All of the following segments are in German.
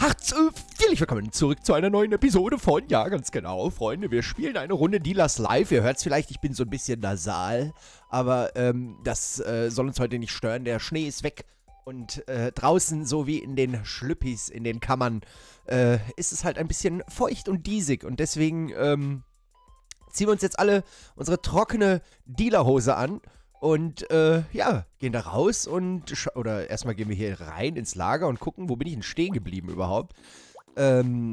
Herzlich willkommen zurück zu einer neuen Episode von, ja ganz genau, Freunde, wir spielen eine Runde Dealers Live. Ihr hört es vielleicht, ich bin so ein bisschen nasal, aber das soll uns heute nicht stören. Der Schnee ist weg und draußen, so wie in den Schlüppis, in den Kammern, ist es halt ein bisschen feucht und diesig und deswegen ziehen wir uns jetzt alle unsere trockene Dealerhose an. Und, ja, gehen da raus und, oder erstmal gehen wir hier rein ins Lager und gucken, wo bin ich denn stehen geblieben überhaupt. Ich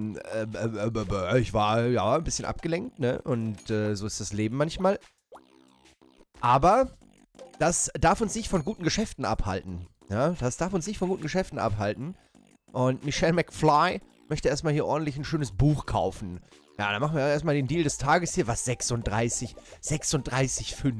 war, ja, ein bisschen abgelenkt, ne, und, so ist das Leben manchmal. Aber das darf uns nicht von guten Geschäften abhalten, ja, das darf uns nicht von guten Geschäften abhalten. Und Michelle McFly möchte erstmal hier ordentlich ein schönes Buch kaufen. Ja, dann machen wir erstmal den Deal des Tages hier, was, 36,5.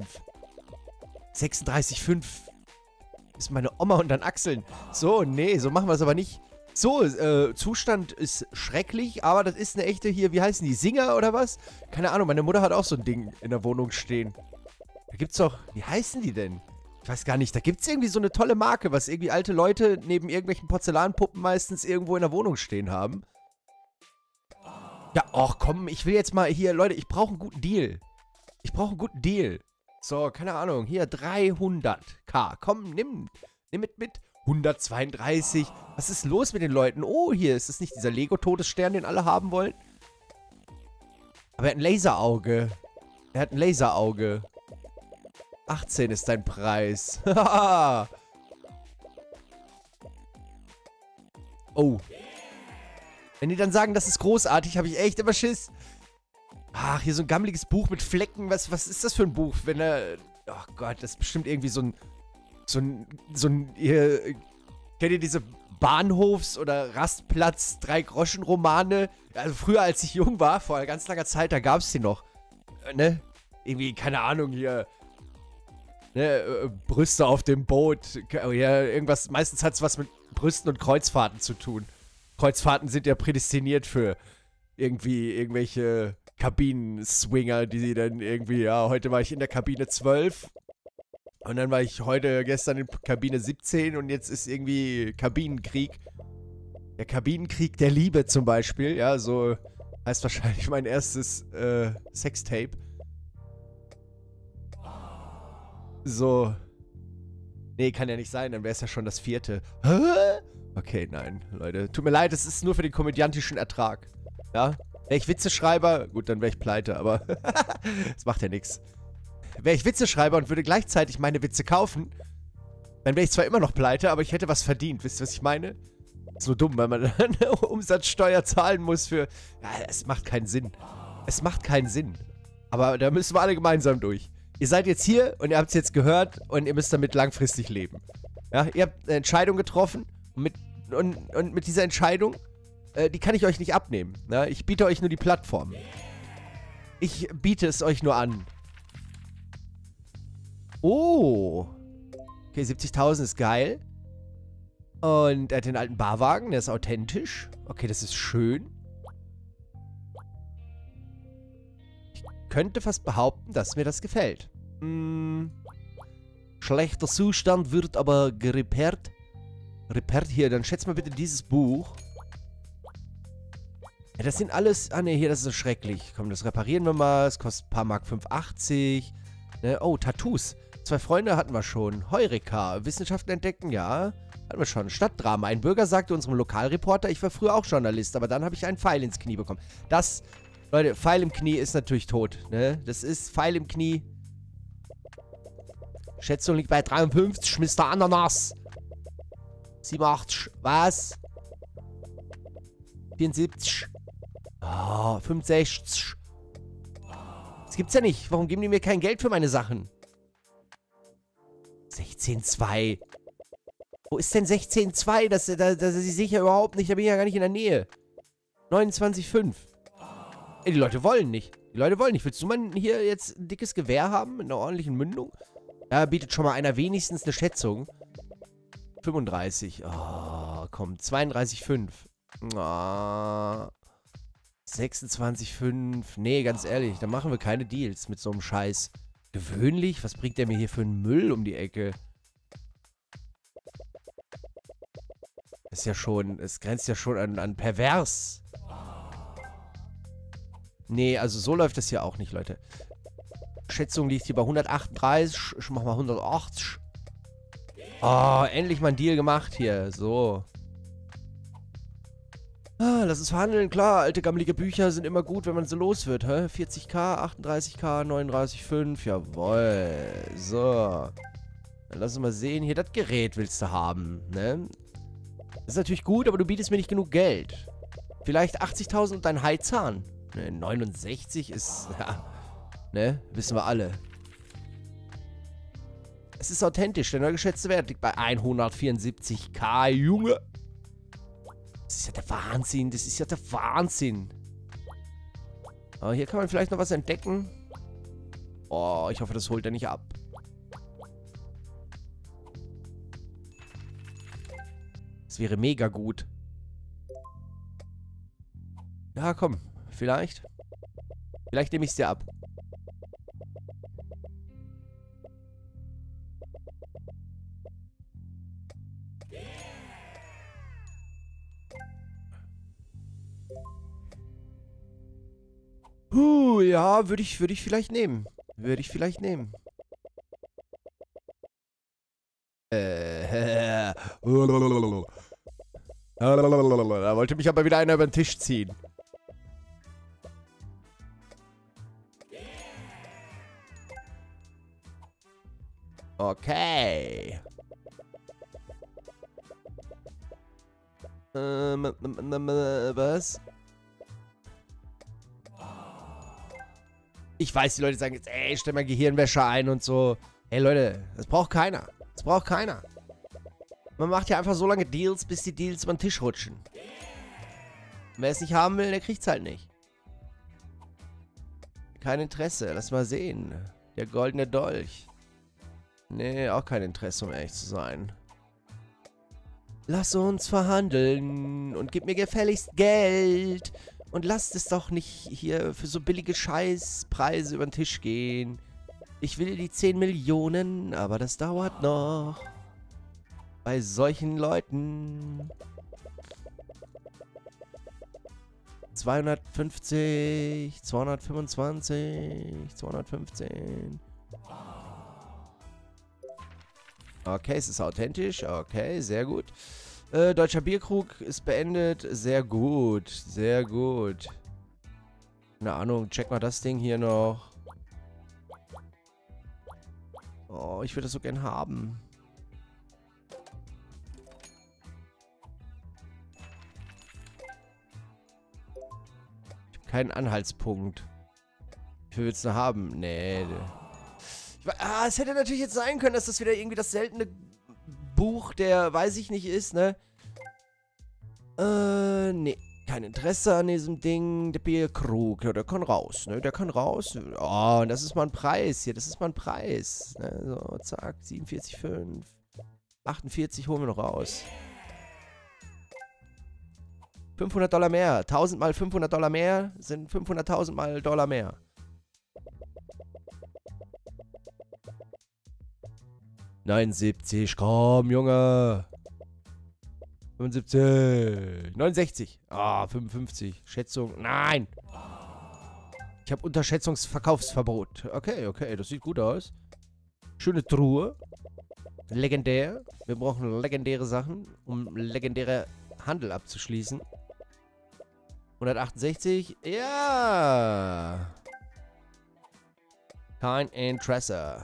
36,5 ist meine Oma und dann Achseln. So, nee, so machen wir es aber nicht. So, Zustand ist schrecklich, aber das ist eine echte hier, wie heißen die, Singer oder was? Keine Ahnung, meine Mutter hat auch so ein Ding in der Wohnung stehen. Da gibt's doch, wie heißen die denn? Ich weiß gar nicht, da gibt's irgendwie so eine tolle Marke, was irgendwie alte Leute neben irgendwelchen Porzellanpuppen meistens irgendwo in der Wohnung stehen haben. Ja, ach komm, ich will jetzt mal hier, Leute, ich brauche einen guten Deal. Ich brauche einen guten Deal. So, keine Ahnung, hier 300k. Komm, nimm mit 132. Was ist los mit den Leuten? Oh, hier, ist das nicht dieser Lego-Todesstern, den alle haben wollen? Aber er hat ein Laserauge. Er hat ein Laserauge. 18 ist dein Preis. Haha. Oh. Wenn die dann sagen, das ist großartig, habe ich echt immer Schiss. Ach, hier so ein gammeliges Buch mit Flecken. Was ist das für ein Buch? Wenn er... Oh Gott, das ist bestimmt irgendwie so ein... kennt ihr diese Bahnhofs- oder Rastplatz-3-Groschen-Romane? Also früher, als ich jung war, vor ganz langer Zeit, da gab es die noch. Ne? Irgendwie, keine Ahnung, hier... Ne? Brüste auf dem Boot. Ja, irgendwas... Meistens hat es was mit Brüsten und Kreuzfahrten zu tun. Kreuzfahrten sind ja prädestiniert für irgendwie irgendwelche... Kabinen-Swinger, die sie dann irgendwie, ja, heute war ich in der Kabine 12 und dann war ich gestern in Kabine 17 und jetzt ist irgendwie Kabinenkrieg. Der Kabinenkrieg der Liebe zum Beispiel, ja, so heißt wahrscheinlich mein erstes Sextape. So. Nee, kann ja nicht sein, dann wäre es ja schon das 4. Hä? Okay, nein, Leute. Tut mir leid, es ist nur für den komödiantischen Ertrag. Ja? Wäre ich Witzeschreiber, gut, dann wäre ich pleite, aber das macht ja nichts. Wäre ich Witzeschreiber und würde gleichzeitig meine Witze kaufen, dann wäre ich zwar immer noch pleite, aber ich hätte was verdient. Wisst ihr, was ich meine? So dumm, weil man dann Umsatzsteuer zahlen muss für... Ja, es macht keinen Sinn. Es macht keinen Sinn. Aber da müssen wir alle gemeinsam durch. Ihr seid jetzt hier und ihr habt es jetzt gehört und ihr müsst damit langfristig leben. Ja, ihr habt eine Entscheidung getroffen und mit dieser Entscheidung... die kann ich euch nicht abnehmen. Ne? Ich biete euch nur die Plattform. Ich biete es euch nur an. Oh. Okay, 70.000 ist geil. Und er hat den alten Barwagen, der ist authentisch. Okay, das ist schön. Ich könnte fast behaupten, dass mir das gefällt. Schlechter Zustand wird aber gerepairt. Repairt hier, dann schätzt mal bitte dieses Buch. Ja, das sind alles... Ah, ne, hier, das ist so schrecklich. Komm, das reparieren wir mal. Es kostet ein paar Mark 5,80. Ne? Oh, Tattoos. 2 Freunde hatten wir schon. Heureka. Wissenschaften entdecken, ja. Hatten wir schon. Stadtdrama. Ein Bürger sagte unserem Lokalreporter, ich war früher auch Journalist, aber dann habe ich einen Pfeil ins Knie bekommen. Das... Leute, Pfeil im Knie ist natürlich tot, ne? Das ist Pfeil im Knie. Schätzung liegt bei 53, Mr. Ananas. 87, was? 74. Oh, 65. Das gibt's ja nicht. Warum geben die mir kein Geld für meine Sachen? 16,2. Wo ist denn 16,2? Das sehe ich ja überhaupt nicht. Da bin ich ja gar nicht in der Nähe. 29,5. Ey, die Leute wollen nicht. Die Leute wollen nicht. Willst du mal hier jetzt ein dickes Gewehr haben? Mit einer ordentlichen Mündung? Ja, bietet schon mal einer wenigstens eine Schätzung. 35. Oh, komm. 32,5. Oh. 26,5. Nee, ganz ehrlich, da machen wir keine Deals mit so einem Scheiß. Gewöhnlich? Was bringt der mir hier für einen Müll um die Ecke? ist ja schon, es grenzt ja schon an pervers. Nee, also so läuft das hier auch nicht, Leute. Schätzung liegt hier bei 138. Ich mach mal 180. Oh, endlich mal ein Deal gemacht hier. So. Ah, lass uns verhandeln. Klar, alte, gammelige Bücher sind immer gut, wenn man so los wird, hä? 40k, 38k, 39,5. Jawohl. So. Dann lass uns mal sehen. Hier, das Gerät willst du haben, ne? Das ist natürlich gut, aber du bietest mir nicht genug Geld. Vielleicht 80.000 und dein Haizahn. Ne, 69 ist, ja, ne? Wissen wir alle. Es ist authentisch. Der neu geschätzte Wert liegt bei 174k, Junge. Das ist ja der Wahnsinn. Das ist ja der Wahnsinn. Aber hier kann man vielleicht noch was entdecken. Oh, ich hoffe, das holt er nicht ab. Das wäre mega gut. Ja, komm. Vielleicht. Vielleicht nehme ich es dir ab. Ja, würde ich vielleicht nehmen. Würde ich vielleicht nehmen. Da wollte mich aber wieder einer über den Tisch ziehen. Okay. Was? Ich weiß, die Leute sagen jetzt, ey, stell mal Gehirnwäsche ein und so. Hey Leute, das braucht keiner. Das braucht keiner. Man macht ja einfach so lange Deals, bis die Deals über den Tisch rutschen. Und wer es nicht haben will, der kriegt es halt nicht. Kein Interesse, lass mal sehen. Der goldene Dolch. Nee, auch kein Interesse, um ehrlich zu sein. Lass uns verhandeln und gib mir gefälligst Geld. Und lasst es doch nicht hier für so billige Scheißpreise über den Tisch gehen. Ich will die 10 Millionen, aber das dauert noch. Bei solchen Leuten. 250, 225, 215. Okay, es ist authentisch. Okay, sehr gut. Deutscher Bierkrug ist beendet. Sehr gut. Sehr gut. Keine Ahnung, check mal das Ding hier noch. Oh, ich würde das so gern haben. Ich habe keinen Anhaltspunkt. Wie viel willst du haben? Nee. Es hätte natürlich jetzt sein können, dass das wieder irgendwie das seltene Buch, der weiß ich nicht ist, ne? Nee. Kein Interesse an diesem Ding. Der Bierkrug, ja, der kann raus, ne? Der kann raus. Oh, und das ist mal ein Preis hier. Das ist mal ein Preis. Ne? So, zack, 47,5. 48 holen wir noch raus. $500 mehr. 1000 mal $500 mehr sind 500.000 mal Dollar mehr. $79, komm, Junge. 75. 69. Ah, 55. Schätzung. Nein. Ich habe Unterschätzungsverkaufsverbot. Okay, okay. Das sieht gut aus. Schöne Truhe. Legendär. Wir brauchen legendäre Sachen, um legendäre Handel abzuschließen. 168. Ja. Kein Interesse.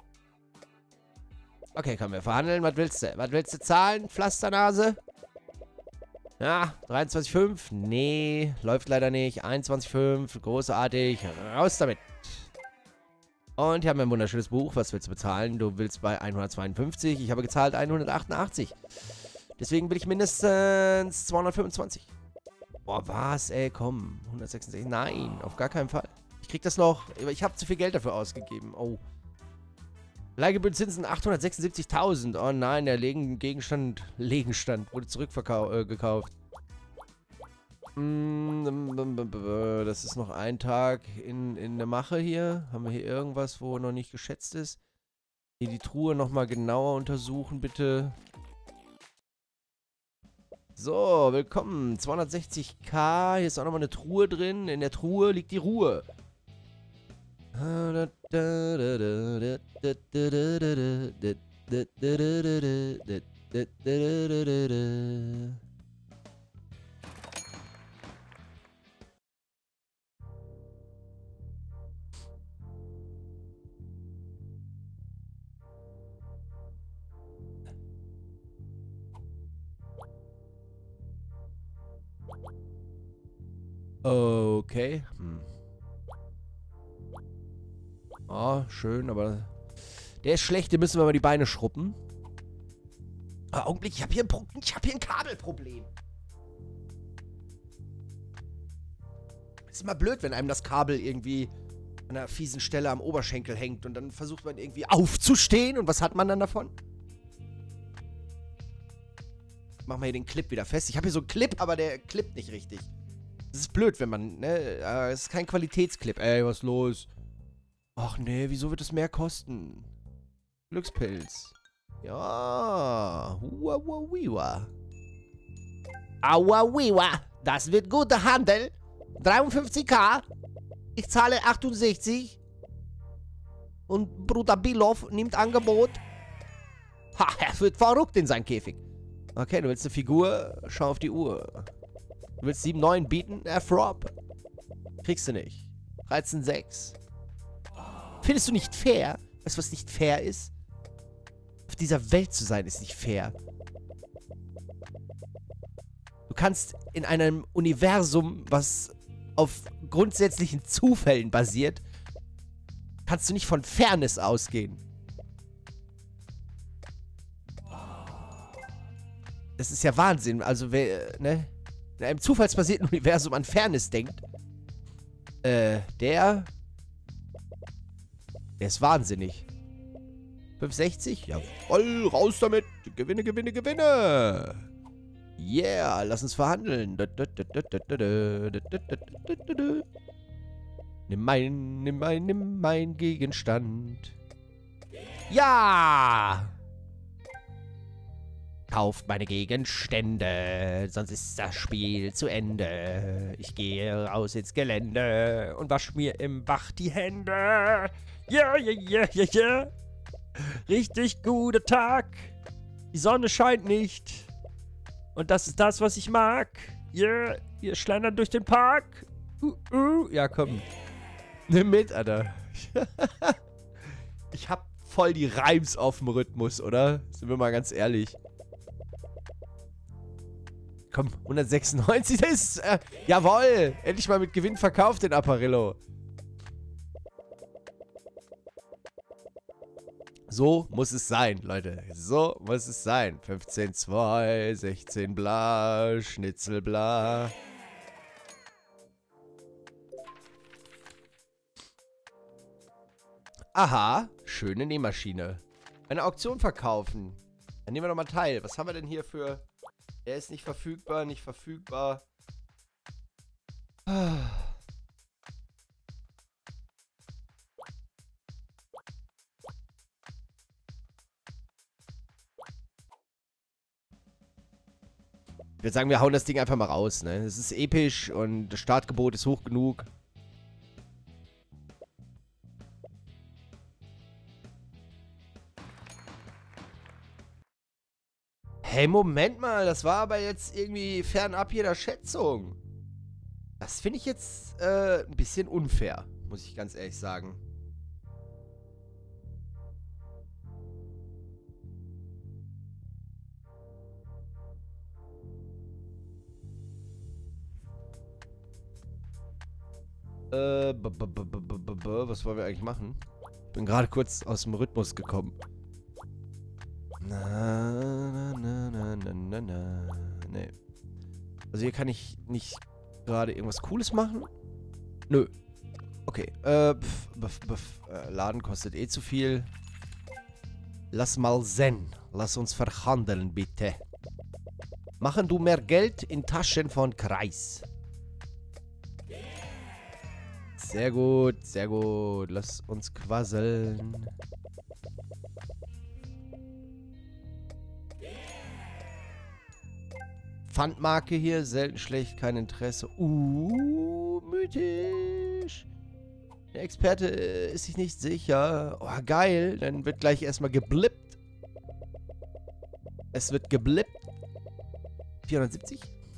Okay, können wir verhandeln. Was willst du? Was willst du zahlen? Pflasternase? Ja, 23,5. Nee, läuft leider nicht. 21,5. Großartig. Raus damit. Und hier haben wir ein wunderschönes Buch. Was willst du bezahlen? Du willst bei 152. Ich habe gezahlt 188. Deswegen will ich mindestens 225. Boah, was, ey, komm. 166. Nein, auf gar keinen Fall. Ich krieg das noch. Ich habe zu viel Geld dafür ausgegeben. Oh. Leihgebührenzinsen 876.000. Oh nein, der Gegenstand wurde zurückgekauft. Das ist noch ein Tag in der Mache hier. Haben wir hier irgendwas, wo noch nicht geschätzt ist? Hier die Truhe nochmal genauer untersuchen, bitte. So, willkommen. 260k. Hier ist auch nochmal eine Truhe drin. In der Truhe liegt die Ruhe. Okay. Oh, schön, aber der ist schlecht, den müssen wir mal die Beine schruppen. Augenblick, ich habe hier ein Kabelproblem. Ist immer blöd, wenn einem das Kabel irgendwie an einer fiesen Stelle am Oberschenkel hängt und dann versucht man irgendwie aufzustehen und was hat man dann davon? Machen wir hier den Clip wieder fest. Ich habe hier so einen Clip, aber der klippt nicht richtig. Das ist blöd, wenn man, ne, es ist kein Qualitätsclip. Ey, was ist los? Ach nee, wieso wird es mehr kosten? Glückspilz. Ja. Huawawiwa. Awawiwa. Das wird guter Handel. 53k. Ich zahle 68. Und Bruder Bilov nimmt Angebot. Ha, er wird verrückt in seinem Käfig. Okay, du willst eine Figur? Schau auf die Uhr. Du willst 7,9 bieten? Frop. Kriegst du nicht. 13,6. Findest du nicht fair? Weißt du, was nicht fair ist? Auf dieser Welt zu sein, ist nicht fair. Du kannst in einem Universum, was auf grundsätzlichen Zufällen basiert, kannst du nicht von Fairness ausgehen. Das ist ja Wahnsinn. Also, wer, ne? In einem zufallsbasierten Universum an Fairness denkt, der ist wahnsinnig. 560? Ja, voll raus damit. Gewinne, Gewinne, Gewinne. Yeah, lass uns verhandeln. Nimm mein Gegenstand. Ja! Kauft meine Gegenstände, sonst ist das Spiel zu Ende. Ich gehe raus ins Gelände und wasch mir im Bach die Hände. Yeah, yeah, yeah, yeah, yeah. Richtig guter Tag. Die Sonne scheint nicht. Und das ist das, was ich mag. Yeah, wir schlendern durch den Park. Ja, komm. Nimm mit, Alter. Ich hab voll die Reims auf dem Rhythmus, oder? Sind wir mal ganz ehrlich. Komm, 196, das ist, jawohl, endlich mal mit Gewinn verkauft, den Apparillo. So muss es sein, Leute. So muss es sein. 15,2, 16 bla, Schnitzel bla. Aha, schöne Nähmaschine. Eine Auktion verkaufen. Dann nehmen wir doch mal teil. Was haben wir denn hier für... Er ist nicht verfügbar, nicht verfügbar. Ich würde sagen, wir hauen das Ding einfach mal raus, ne? Es ist episch und das Startgebot ist hoch genug. Hey, Moment mal, das war aber jetzt irgendwie fernab jeder Schätzung. Das finde ich jetzt ein bisschen unfair, muss ich ganz ehrlich sagen. Was wollen wir eigentlich machen? Ich bin gerade kurz aus dem Rhythmus gekommen. Nee. Also hier kann ich nicht gerade irgendwas Cooles machen. Nö. Okay. Laden kostet eh zu viel. Lass mal sehen. Lass uns verhandeln, bitte. Machen du mehr Geld in Taschen von Kreis. Sehr gut, sehr gut. Lass uns quasseln. Pfandmarke hier. Selten schlecht, kein Interesse. Mythisch. Der Experte ist sich nicht sicher. Oh, geil. Dann wird gleich erstmal geblippt. Es wird geblippt. 470.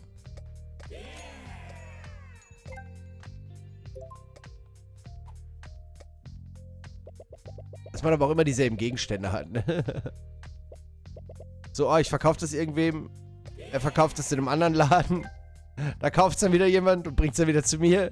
Dass man aber auch immer dieselben Gegenstände hat, ne? So, oh, ich verkaufe das irgendwem. Er verkauft das in einem anderen Laden. Da kauft es dann wieder jemand und bringt es dann wieder zu mir.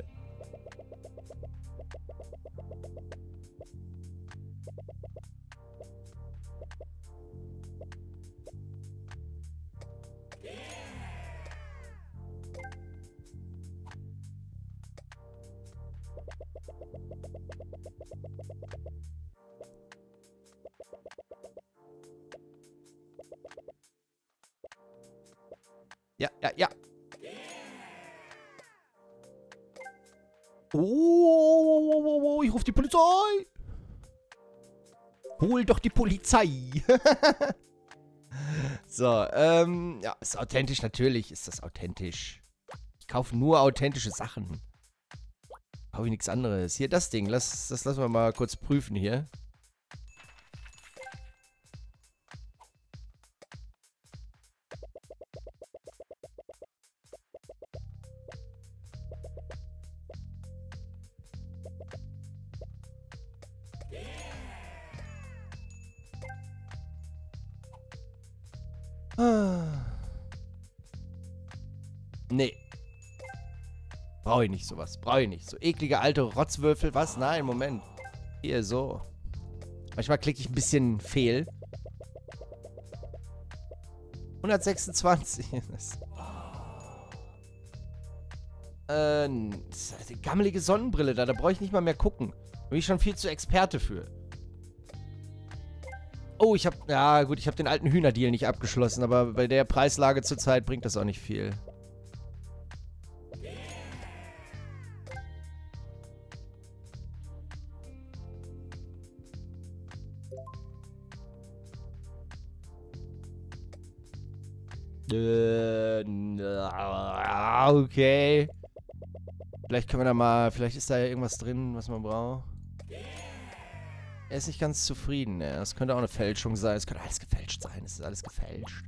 Ja, ja, ja. Oh, ich rufe die Polizei. Hol doch die Polizei. So, ja, ist authentisch, natürlich ist das authentisch. Ich kaufe nur authentische Sachen. Kaufe ich nichts anderes. Hier, das Ding, das lassen wir mal kurz prüfen hier. Nee. Brauche ich nicht sowas. Brauche ich nicht. So eklige alte Rotzwürfel. Was? Nein, Moment. Hier, so. Manchmal klicke ich ein bisschen fehl. 126. Die gammelige Sonnenbrille da. Da brauche ich nicht mal mehr gucken. Da bin ich schon viel zu Experte für. Oh, ich habe... Ja, gut, ich habe den alten Hühnerdeal nicht abgeschlossen. Aber bei der Preislage zurzeit bringt das auch nicht viel. Okay. Vielleicht können wir da mal... Vielleicht ist da ja irgendwas drin, was man braucht. Er ist nicht ganz zufrieden. Ja. Das könnte auch eine Fälschung sein. Es könnte alles gefälscht sein. Es ist alles gefälscht.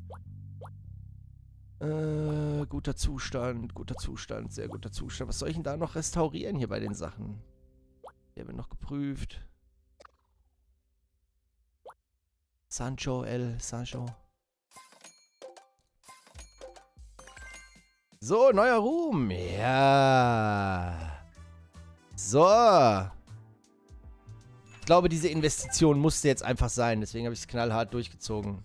Guter Zustand. Guter Zustand. Sehr guter Zustand. Was soll ich denn da noch restaurieren hier bei den Sachen? Der wird noch geprüft. Sancho, Sancho. So, neuer Ruhm. Ja. So. Ich glaube, diese Investition musste jetzt einfach sein. Deswegen habe ich es knallhart durchgezogen.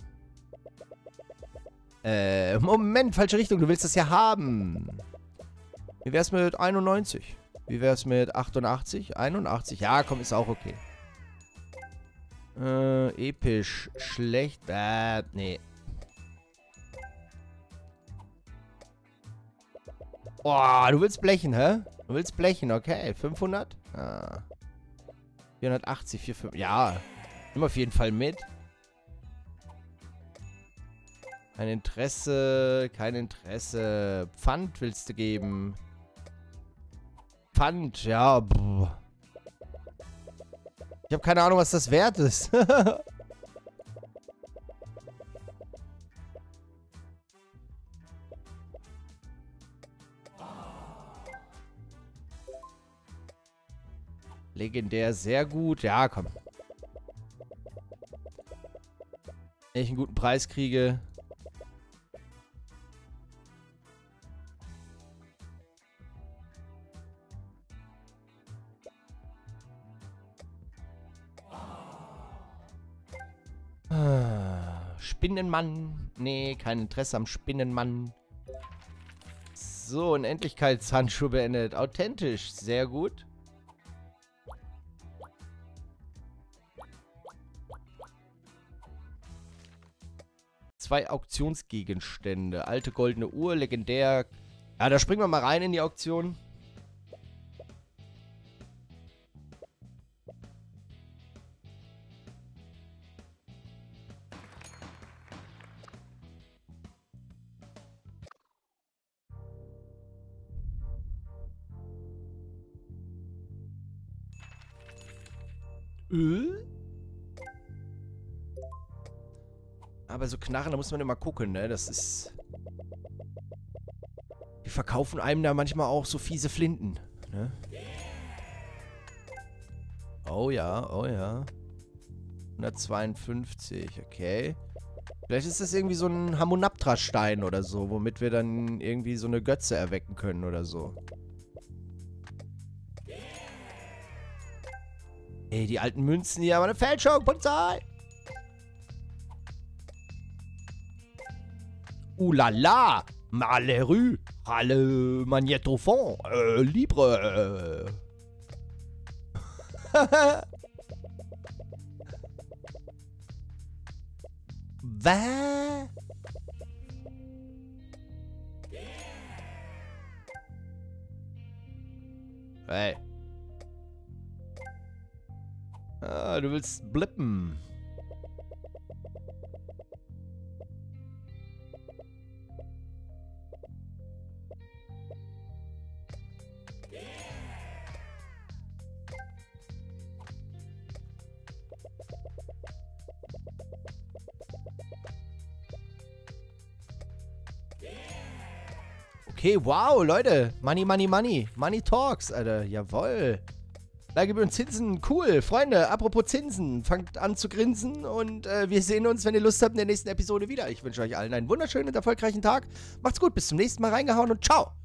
Moment, falsche Richtung. Du willst das ja haben. Wie wär's mit 91? Wie wär's mit 88? 81? Ja, komm, ist auch okay. Episch. Schlecht. Nee. Oh, du willst blechen, hä? Du willst blechen, okay. 500? Ah. 480, 45. Ja. Nimm auf jeden Fall mit. Kein Interesse. Kein Interesse. Pfand willst du geben. Pfand, ja. Boah. Ich habe keine Ahnung, was das wert ist. Legendär, sehr gut. Ja, komm. Wenn ich einen guten Preis kriege. Spinnenmann. Nee, kein Interesse am Spinnenmann. So, Unendlichkeitshandschuh beendet. Authentisch, sehr gut. Zwei Auktionsgegenstände. Alte goldene Uhr, legendär. Ja, da springen wir mal rein in die Auktion. Aber so Knarren, da muss man immer gucken, ne? Das ist... Die verkaufen einem da manchmal auch so fiese Flinten, ne? Oh ja, oh ja. 152, okay. Vielleicht ist das irgendwie so ein Hamunaptra-Stein oder so, womit wir dann irgendwie so eine Götze erwecken können oder so. Ey, die alten Münzen hier, aber eine Fälschung, Polizei! Oulala! Malheureux! Alle Magnétophone! Libre! Was? Hey. Ah, du willst blippen. Okay, wow, Leute. Money, money, money. Money talks, Alter. Jawoll. Leihgebühren, Zinsen, cool. Freunde, apropos Zinsen, fangt an zu grinsen und wir sehen uns, wenn ihr Lust habt, in der nächsten Episode wieder. Ich wünsche euch allen einen wunderschönen und erfolgreichen Tag. Macht's gut, bis zum nächsten Mal, reingehauen und ciao.